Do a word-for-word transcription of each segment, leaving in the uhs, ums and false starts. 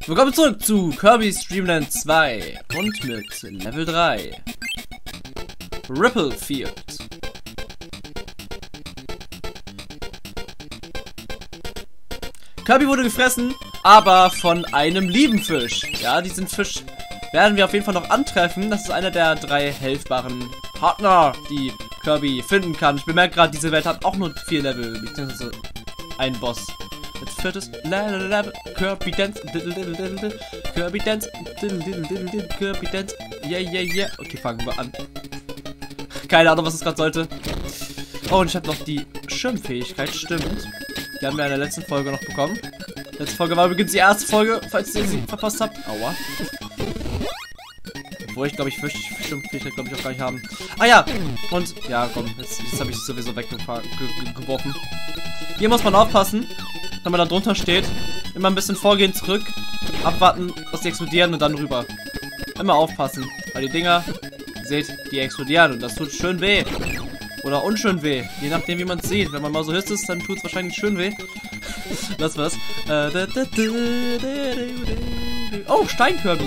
Willkommen zurück zu Kirby's Dream Land zwei und mit Level drei. Ripple Field. Kirby wurde gefressen, aber von einem lieben Fisch. Ja, diesen Fisch werden wir auf jeden Fall noch antreffen. Das ist einer der drei helfbaren Partner, die Kirby finden kann. Ich bemerke gerade, diese Welt hat auch nur vier Level, beziehungsweise ein Boss. Jetzt viertes Level, Kirby Dance, Kirby Dance, Kirby Dance, yeah, yeah, yeah. Okay, fangen wir an. Keine Ahnung, was es gerade sollte. Oh, und ich habe noch die Schirmfähigkeit, stimmt. Die haben wir in der letzten Folge noch bekommen. Letzte Folge war übrigens die erste Folge, falls ihr sie verpasst habt. Aua. Obwohl ich glaube, ich fürchte, Schirmfähigkeit glaube ich auch gar nicht haben. Ah ja, und ja, komm, jetzt, jetzt habe ich es sowieso weggeworfen. Hier muss man aufpassen, wenn man da drunter steht. Immer ein bisschen vorgehen, zurück, abwarten, dass die explodieren und dann rüber. Immer aufpassen, weil die Dinger, ihr seht, die explodieren und das tut schön weh. Oder unschön weh, je nachdem wie man es sieht. Wenn man mal so hüst ist, dann tut es wahrscheinlich schön weh. Lass was. Oh, Stein-Kirby.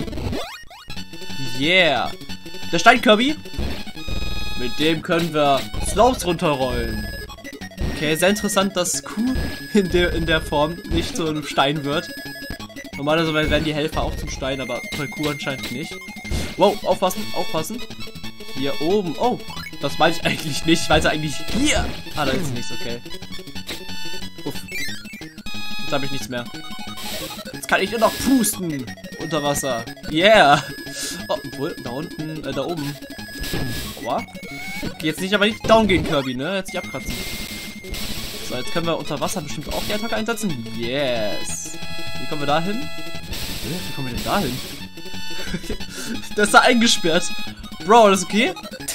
Yeah. Der Stein-Kirby. Mit dem können wir Slopes runterrollen. Okay, sehr interessant, dass Q in der, in der Form nicht zu einem Stein wird. Normalerweise werden die Helfer auch zum Stein, aber bei Q anscheinend nicht. Wow, aufpassen, aufpassen. Hier oben. Oh, das meine ich eigentlich nicht. Ich weiß ja eigentlich hier. Ah, da ist nichts, okay. Uff. Jetzt habe ich nichts mehr. Jetzt kann ich nur noch pusten. Unter Wasser. Yeah. Oh, obwohl, da unten, äh, da oben. Aua. Jetzt nicht, aber nicht down gehen, Kirby, ne? Jetzt nicht abkratzen. So, jetzt können wir unter Wasser bestimmt auch die Attacke einsetzen. Yes. Wie kommen wir da hin? Wie kommen wir denn da hin? Der ist da eingesperrt. Bro, das ist okay?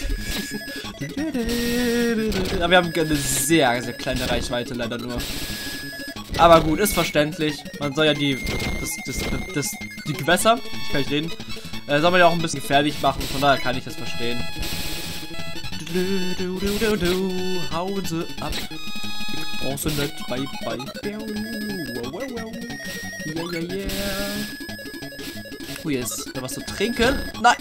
Aber wir haben eine sehr, sehr kleine Reichweite, leider nur. Aber gut, ist verständlich. Man soll ja die, das, das, das, die Gewässer, ich kann nicht reden, äh, soll man ja auch ein bisschen gefährlich machen, von daher kann ich das verstehen. Hauen sie ab. Ich brauch sie nicht, bye bye. Yeah, yeah, yeah. Oh, hier ist da was zu trinken. Nein!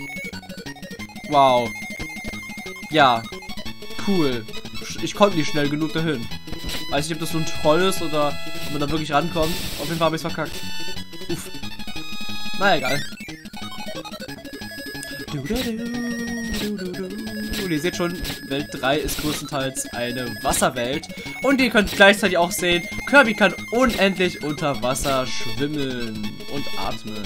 Wow. Ja. Cool. Ich konnte nicht schnell genug dahin. Weiß nicht, ob das so ein Troll ist oder ob man da wirklich rankommt. Auf jeden Fall habe ich es verkackt. Uff. Na egal. Und ihr seht schon, Welt drei ist größtenteils eine Wasserwelt. Und ihr könnt gleichzeitig auch sehen, Kirby kann unendlich unter Wasser schwimmen und atmen.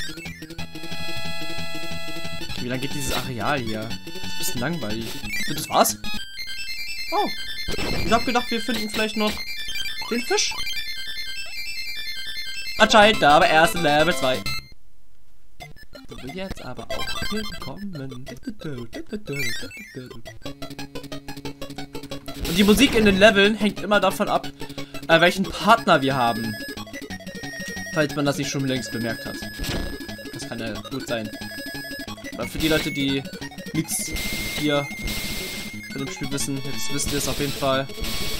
Wie lange geht dieses Areal hier? Das ist ein bisschen langweilig. Das war's? Oh. Ich hab gedacht, wir finden vielleicht noch den Fisch. Anscheinend, aber erst in Level zwei. Ich will jetzt aber auch hinkommen. Und die Musik in den Leveln hängt immer davon ab, äh, welchen Partner wir haben. Falls man das nicht schon längst bemerkt hat. Das kann ja gut sein. Aber für die Leute, die nichts hier von dem Spiel wissen, jetzt wisst ihr es auf jeden Fall.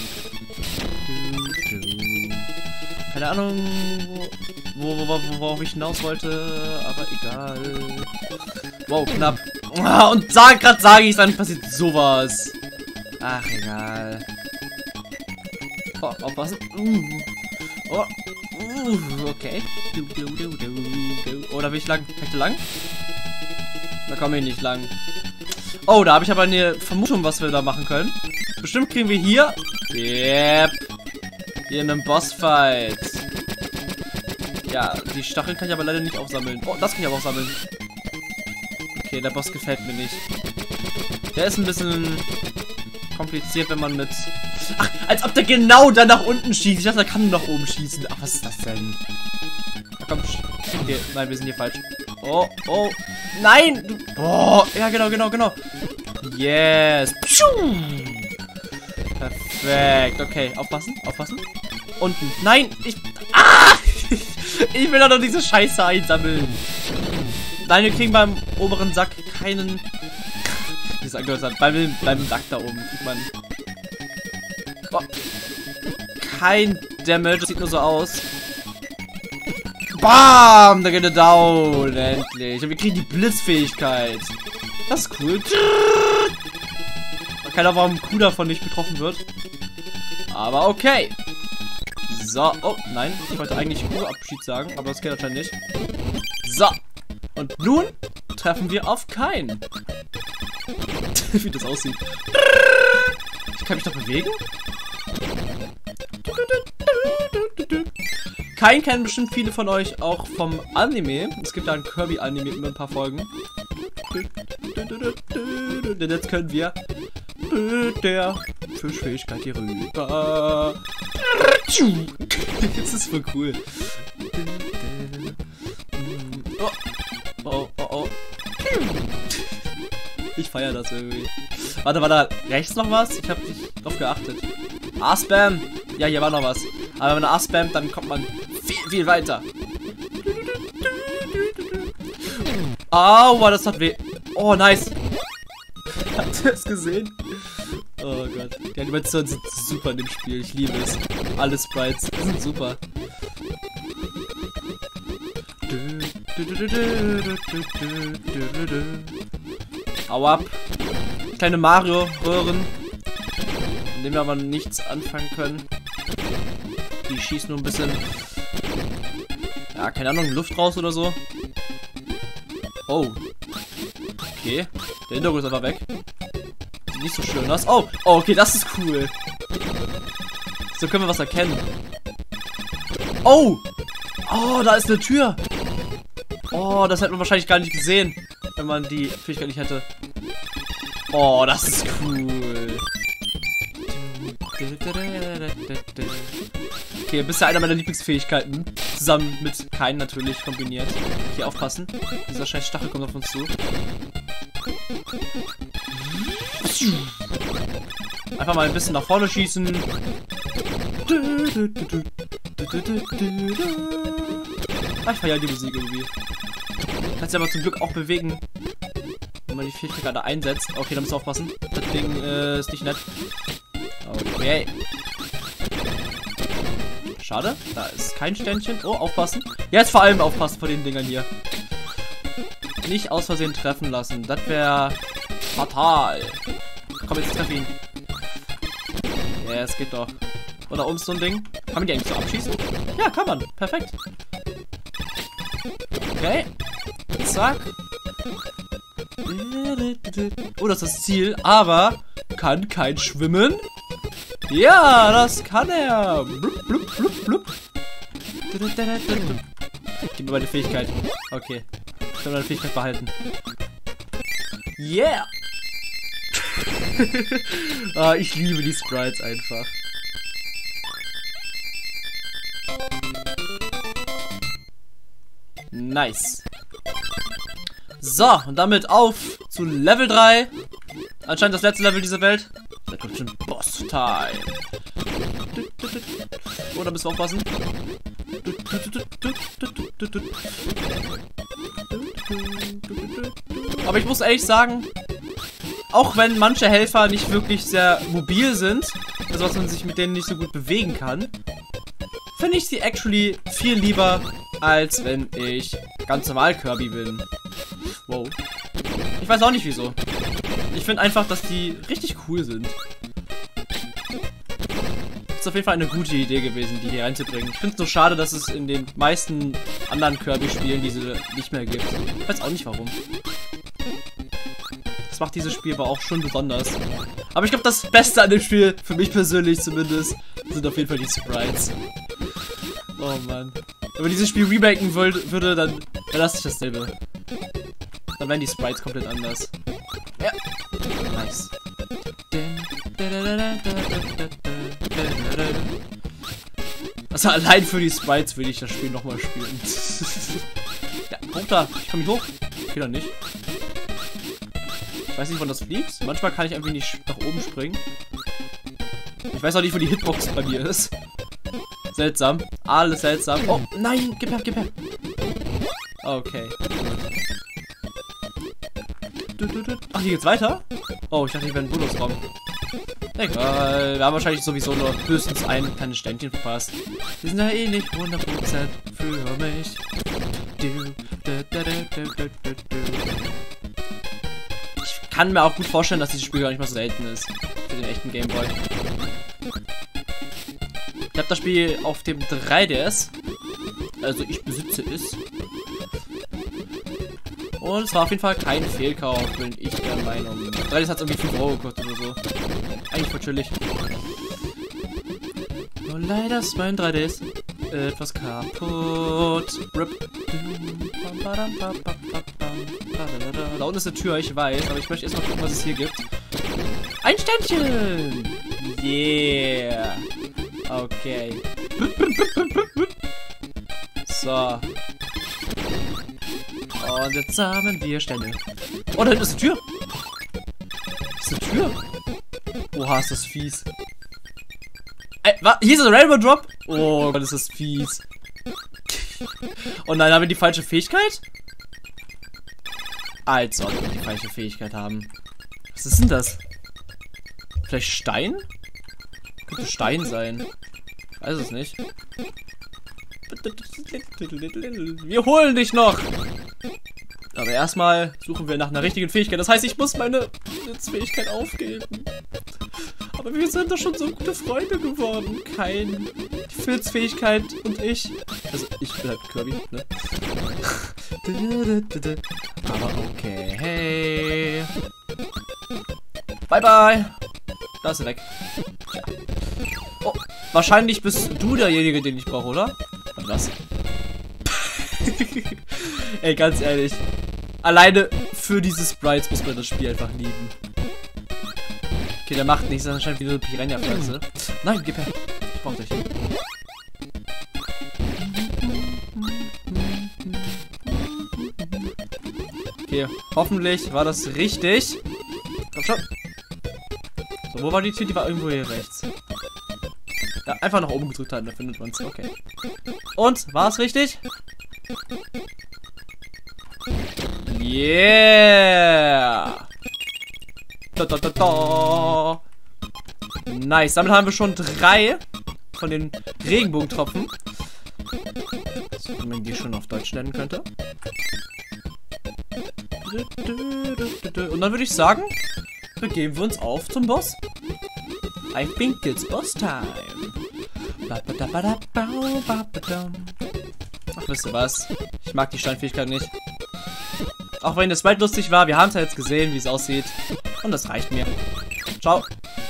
Keine Ahnung, wo, wo, wo, worauf ich hinaus wollte, aber egal. Wow, knapp. Und sag, grad sage ich, dann passiert sowas. Ach, egal. Oh, aufpassen. Uh. Oh, uh, okay. Oh, da will ich lang. Kann ich da lang? Da komme ich nicht lang. Oh, da habe ich aber eine Vermutung, was wir da machen können. Bestimmt kriegen wir hier... Yep. Hier in einem Bossfight. Ja, die Stacheln kann ich aber leider nicht aufsammeln. Oh, das kann ich aber aufsammeln. Okay, der Boss gefällt mir nicht. Der ist ein bisschen kompliziert, wenn man mit... Ach, als ob der genau da nach unten schießt. Ich dachte, der kann nach oben schießen. Ach, was ist das denn? Da komm, okay, nein, wir sind hier falsch. Oh, oh. Nein! Du, oh, ja, genau, genau, genau. Yes. Perfekt. Okay, aufpassen, aufpassen. Unten. Nein, ich... Ah! Ich will doch noch diese Scheiße einsammeln. Nein, wir kriegen beim oberen Sack keinen... Wie es angehört hat. Beim, beim Sack da oben kriegt man... Oh. Kein Damage. Das sieht nur so aus. Bam! Da geht er down. Endlich. Und wir kriegen die Blitzfähigkeit. Das ist cool. Keine Ahnung, warum Kuh davon nicht betroffen wird. Aber okay. So. Oh, nein. Ich wollte eigentlich Kuh-Abschied sagen, aber das geht anscheinend nicht. So. Und nun treffen wir auf keinen. Wie das aussieht. Ich kann mich doch bewegen? Kein kennen bestimmt viele von euch auch vom Anime. Es gibt da ein Kirby-Anime mit ein paar Folgen. Denn jetzt können wir mit der Fischfähigkeit hier rüber. Das ist voll cool. Oh, oh, oh, oh. Ich feiere das irgendwie. Warte, war da rechts noch was? Ich habe nicht drauf geachtet. A-Spam. Ja, hier war noch was. Aber wenn man A spammt, dann kommt man viel, viel weiter. Aua, das hat weh. Oh, nice. Habt ihr es gesehen? Oh Gott. Die Animationen sind super in dem Spiel. Ich liebe es. Alle Sprites sind super. Hau ab. Kleine Mario-Röhren. Mit denen wir aber nichts anfangen können. Die schießen nur ein bisschen. Ja, keine Ahnung, Luft raus oder so. Oh. Okay. Der Hintergrund ist einfach weg. Sieht nicht so schön aus. Oh, oh, okay, das ist cool. So können wir was erkennen. Oh! Oh, da ist eine Tür. Oh, das hätte man wahrscheinlich gar nicht gesehen, wenn man die Fähigkeit nicht hätte. Oh, das ist cool. Okay, bist ja einer meiner Lieblingsfähigkeiten. Zusammen mit keinen natürlich kombiniert. Hier aufpassen. Dieser scheiß Stachel kommt auf uns zu. Einfach mal ein bisschen nach vorne schießen. Ah, ich feiere die Musik irgendwie. Kannst du aber zum Glück auch bewegen, wenn man die Fähigkeit gerade einsetzt. Okay, da musst du aufpassen. Das Ding äh, ist nicht nett. Okay. Schade, da ist kein Ständchen. Oh, aufpassen. Jetzt vor allem aufpassen vor den Dingern hier. Nicht aus Versehen treffen lassen. Das wäre fatal. Komm, jetzt treff ihn. Ja, es geht doch. Oder um so ein Ding. Kann man die eigentlich so abschießen? Ja, kann man. Perfekt. Okay. Zack. Oh, das ist das Ziel. Aber kann kein Schwimmen. Ja, das kann er. Blub, blub, blub, blub. Gib mir meine Fähigkeit. Okay. Ich kann meine Fähigkeit behalten. Yeah. Ah, ich liebe die Sprites einfach. Nice. So, und damit auf zu Level drei. Anscheinend das letzte Level dieser Welt. Da kommt schon Boss-Time. Oh, da müssen wir aufpassen. Aber ich muss ehrlich sagen, auch wenn manche Helfer nicht wirklich sehr mobil sind, also dass man sich mit denen nicht so gut bewegen kann, finde ich sie actually viel lieber, als wenn ich ganz normal Kirby bin. Wow. Ich weiß auch nicht wieso. Ich finde einfach, dass die richtig cool sind. Ist auf jeden Fall eine gute Idee gewesen, die hier reinzubringen. Ich finde es nur schade, dass es in den meisten anderen Kirby-Spielen diese nicht mehr gibt. Ich weiß auch nicht warum. Das macht dieses Spiel aber auch schon besonders. Aber ich glaube, das Beste an dem Spiel, für mich persönlich zumindest, sind auf jeden Fall die Sprites. Oh Mann. Wenn man dieses Spiel remaken würde, dann wäre das nicht dasselbe. Dann wären die Sprites komplett anders. Ja. Nice. Also allein für die Sprites will ich das Spiel nochmal spielen. Ja, runter. Ich komme nicht hoch. Okay, dann nicht. Ich weiß nicht, wann das fliegt. Manchmal kann ich einfach nicht nach oben springen. Ich weiß auch nicht, wo die Hitbox bei mir ist. Seltsam. Alles seltsam. Oh, nein. Gib her, gib her. Okay. Ach, hier geht's weiter? Oh, ich dachte, hier wäre ein Bonusraum. Egal, wir haben wahrscheinlich sowieso nur höchstens ein kleines Ständchen verpasst. Die sind ja eh nicht hundert Prozent für mich. Ich kann mir auch gut vorstellen, dass dieses Spiel gar nicht mal so selten ist. Für den echten Gameboy. Ich habe das Spiel auf dem drei D S. Also ich besitze es. Und es war auf jeden Fall kein Fehlkauf, bin ich der Meinung. drei D S hat irgendwie fünf Euro gekostet oder so. Eigentlich voll chillig. Nur leider ist mein drei D S etwas kaputt. Rip. Da unten ist eine Tür, ich weiß, aber ich möchte erstmal gucken, was es hier gibt. Ein Ständchen! Yeah! Okay. So. Und jetzt sammeln wir Stände. Oh, da hinten ist eine Tür. Ist eine Tür? Oha, ist das fies. Ey, was? Hier ist ein Rainbow Drop? Oh Gott, ist das fies. Oh nein, haben wir die falsche Fähigkeit? Als ob wir die falsche Fähigkeit haben. Was ist denn das? Vielleicht Stein? Könnte Stein sein. Ich weiß es nicht. Wir holen dich noch! Aber erstmal suchen wir nach einer richtigen Fähigkeit. Das heißt, ich muss meine Fähigkeit aufgeben. Aber wir sind doch schon so gute Freunde geworden. Kein die Filzfähigkeit und ich. Also ich bin halt Kirby, ne? Aber okay. Hey. Bye bye. Da ist er weg. Ja. Oh, wahrscheinlich bist du derjenige, den ich brauche, oder? Und was? Ey, ganz ehrlich. Alleine für diese Sprites muss man das Spiel einfach lieben. Okay, der macht nichts, das ist anscheinend wie eine Piranha-Pflanze. Nein, gib her. Ich brauch dich. Okay, hoffentlich war das richtig. Komm schon. So, wo war die Tür? Die war irgendwo hier rechts. Ja, einfach nach oben gedrückt halten, da findet man es. Okay. Und, war es richtig? Yeah! Da, da, da, da. Nice, damit haben wir schon drei von den Regenbogentropfen. So, wenn man die schon auf Deutsch nennen könnte. Und dann würde ich sagen, begeben wir uns auf zum Boss. I think it's boss time. Ach, wisst ihr was? Ich mag die Steinfähigkeit nicht. Auch wenn das bald lustig war, wir haben es ja jetzt gesehen, wie es aussieht. Und das reicht mir. Ciao.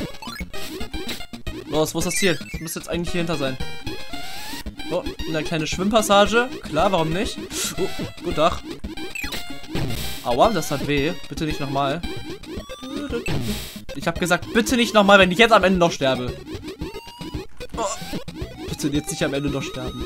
Los, wo ist das Ziel? Das müsste jetzt eigentlich hier hinter sein. Oh, eine kleine Schwimmpassage. Klar, warum nicht? Oh, guten Tag. Aua, das hat weh. Bitte nicht nochmal. Ich habe gesagt, bitte nicht nochmal, wenn ich jetzt am Ende noch sterbe. Oh, bitte jetzt nicht am Ende noch sterben.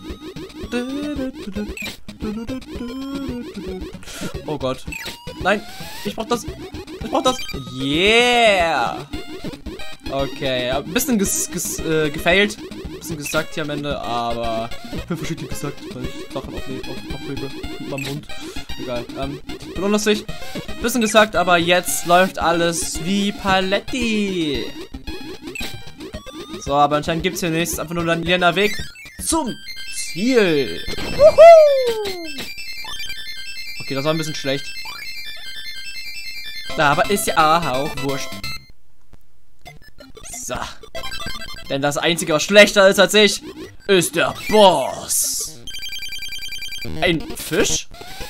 Oh Gott. Nein, ich brauch das. Ich brauch das. Yeah. Okay, ein bisschen ges, ges, äh, gefailt. Ein bisschen gesagt hier am Ende, aber verschiedentlich gesagt, weil ich Sachen aufhebe auf, aufhebe mit meinem Mund. Egal. Ähm, bin unlustig. Bisschen gesagt, aber jetzt läuft alles wie Paletti. So, aber anscheinend gibt es hier nichts. Einfach nur ein leerer Weg zum Ziel. Wuhu! Okay, das war ein bisschen schlecht. Aber ist ja auch wurscht. So. Denn das Einzige, was schlechter ist als ich, ist der Boss. Ein Fisch?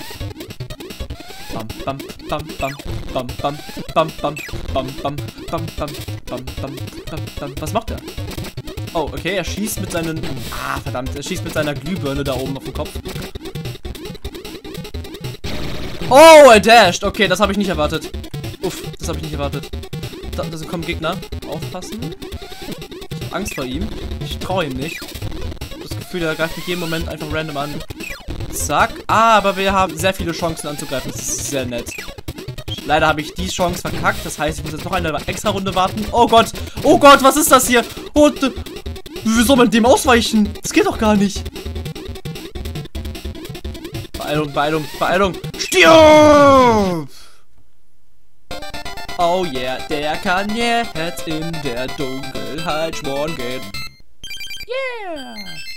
Bam, bam, bam, bam, bam, bam, bam, bam, bam, bam, bam, bam, bam, bam, bam, bam. Was macht er? Oh, okay, er schießt mit seinen... Ah, verdammt, er schießt mit seiner Glühbirne da oben auf den Kopf. Oh, er dasht. Okay, das habe ich nicht erwartet. Uff, das habe ich nicht erwartet. Da, da kommen Gegner. Aufpassen. Ich habe Angst vor ihm. Ich traue ihm nicht. Ich habe das Gefühl, er greift mich jeden Moment einfach random an. Zack. Ah, aber wir haben sehr viele Chancen anzugreifen. Das ist sehr nett. Leider habe ich die Chance verkackt. Das heißt, ich muss jetzt noch eine extra Runde warten. Oh Gott. Oh Gott, was ist das hier? Oh, wie soll man dem ausweichen? Das geht doch gar nicht. Beeilung, Beeilung, Beeilung. Stirb! Oh yeah, der kann jetzt in der Dunkelheit schmoren gehen. Yeah!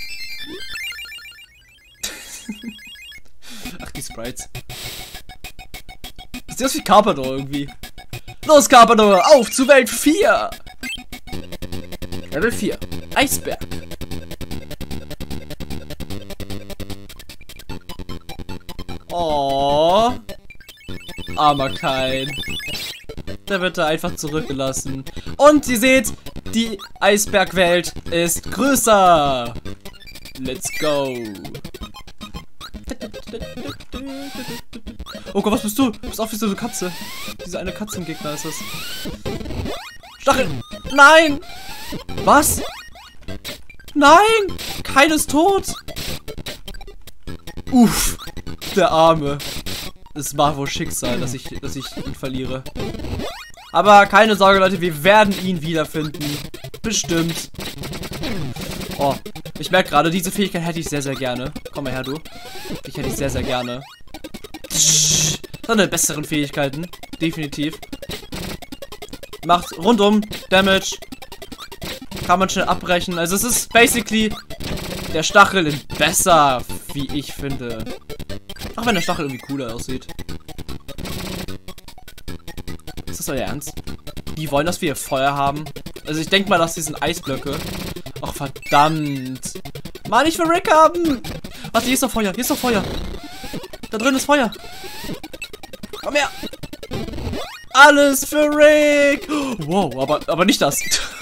Ach, die Sprites. Sieht aus wie Carpador irgendwie. Los, Carpador, auf zu Welt vier! Level vier. Eisberg. Oh. Armer Kain. Der wird da einfach zurückgelassen. Und ihr seht, die Eisbergwelt ist größer. Let's go. Oh Gott, was bist du? Du bist auch wie so eine Katze. Diese eine Katzengegner ist das. Stachel! Nein! Was? Nein! Kein ist tot! Uff, der Arme. Es war wohl Schicksal, dass ich, dass ich ihn verliere. Aber keine Sorge, Leute, wir werden ihn wiederfinden. Bestimmt. Oh, ich merke gerade, diese Fähigkeit hätte ich sehr, sehr gerne. Komm mal her, du. Ich hätte ich sehr, sehr gerne. Seine besseren Fähigkeiten. Definitiv. Macht rundum Damage. Kann man schnell abbrechen. Also es ist basically der Stachel in besser, wie ich finde. Auch wenn der Stachel irgendwie cooler aussieht. Ist das euer Ernst? Die wollen, dass wir hier Feuer haben? Also ich denke mal, dass die sind Eisblöcke. Ach verdammt. Mann, ich will Rick haben. Warte, hier ist doch Feuer. Hier ist doch Feuer. Da drin ist Feuer. Komm her. Alles für Rick. Wow, aber, aber nicht das.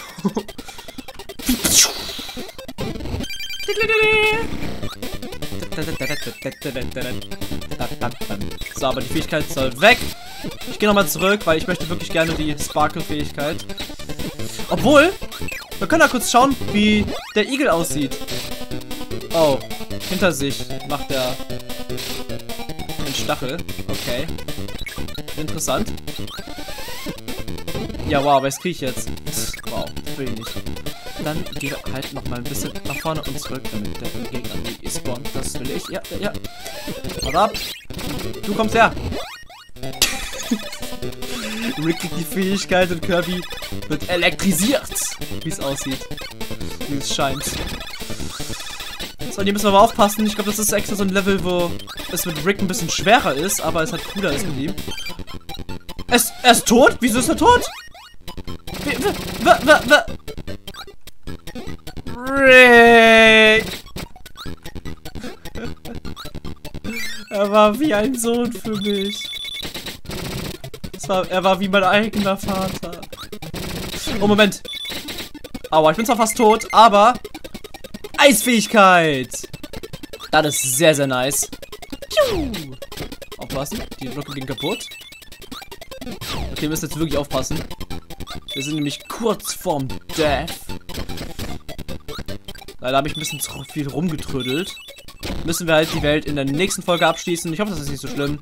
So, aber die Fähigkeit soll weg. Ich gehe nochmal zurück, weil ich möchte wirklich gerne die Sparkle-Fähigkeit. Obwohl, wir können da kurz schauen, wie der Igel aussieht. Oh, hinter sich macht er den Stachel. Okay. Interessant. Ja, wow, was kriege ich jetzt? Wow, das will ich nicht. Dann gehen wir halt noch mal ein bisschen nach vorne und zurück, damit der Gegner nicht spawnt. Das will ich. Ja, ja. Warte ab. Du kommst her. Rick kriegt die Fähigkeit und Kirby wird elektrisiert. Wie es aussieht. Wie es scheint. So, hier müssen wir aber aufpassen. Ich glaube, das ist extra so ein Level, wo es mit Rick ein bisschen schwerer ist, aber es halt cooler ist mit ihm. Es, er ist tot? Wieso ist er tot? Wie, w, w, w, w. Rick! Er war wie ein Sohn für mich. Es war, er war wie mein eigener Vater. Oh, Moment. Aua, ich bin zwar fast tot, aber Eisfähigkeit! Das ist sehr, sehr nice. Piu! Aufpassen, die Blöcke gehen kaputt. Okay, wir müssen jetzt wirklich aufpassen. Wir sind nämlich kurz vorm Death. Leider habe ich ein bisschen zu viel rumgetrödelt. Müssen wir halt die Welt in der nächsten Folge abschließen. Ich hoffe, das ist nicht so schlimm.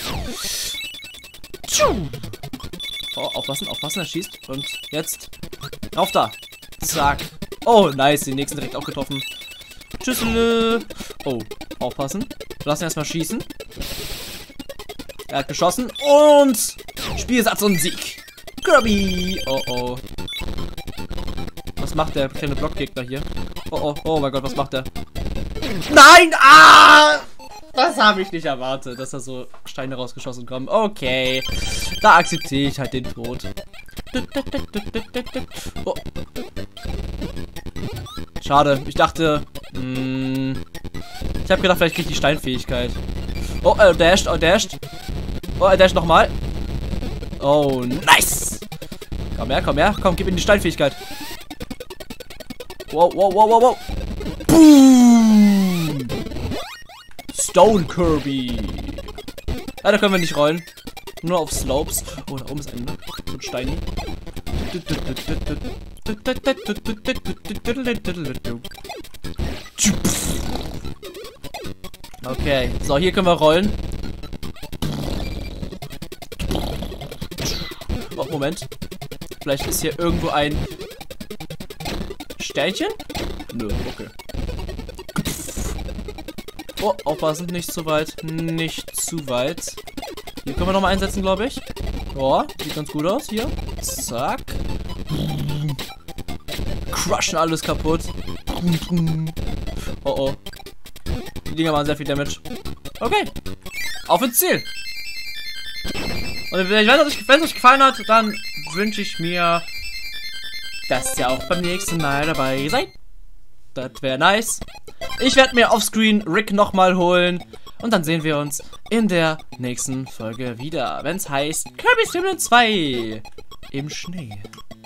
Oh, aufpassen, aufpassen, er schießt. Und jetzt rauf da. Zack. Oh, nice, den nächsten direkt auch getroffen. Tschüssel. Oh, aufpassen. Wir lassen erstmal schießen. Er hat geschossen und Spielsatz und Sieg. Kirby. Oh, oh. Was macht der kleine Blockgegner hier? Oh, oh, oh mein Gott, was macht der? Nein! Ah! Das habe ich nicht erwartet, dass da so Steine rausgeschossen kommen. Okay. Da akzeptiere ich halt den Tod. Oh. Schade. Ich dachte... Mh, ich habe gedacht, vielleicht kriege ich die Steinfähigkeit. Oh, er dasht, er dasht. Oh, er dasht nochmal. Oh, nice. Komm her, komm her. Komm, gib ihm die Steinfähigkeit. Wow, wow, wow, wow, wow. Boom. Stone Kirby. Ah, da können wir nicht rollen. Nur auf Slopes. Oh, da oben ist ein, so ein Steini. Okay, so, hier können wir rollen. Oh, Moment. Vielleicht ist hier irgendwo ein Sternchen? Nö, okay. Oh, aufpassen, nicht zu weit. Nicht zu weit. Hier können wir nochmal einsetzen, glaube ich. Oh, sieht ganz gut aus hier. Zack. Crushen alles kaputt. Oh oh. Die Dinger machen sehr viel Damage. Okay. Auf ins Ziel. Und wenn es euch, wenn es euch gefallen hat, dann wünsche ich mir, dass ihr auch beim nächsten Mal dabei seid. Das wäre nice. Ich werde mir offscreen Rick nochmal holen. Und dann sehen wir uns in der nächsten Folge wieder, wenn es heißt Kirby's Dream Land zwei im Schnee.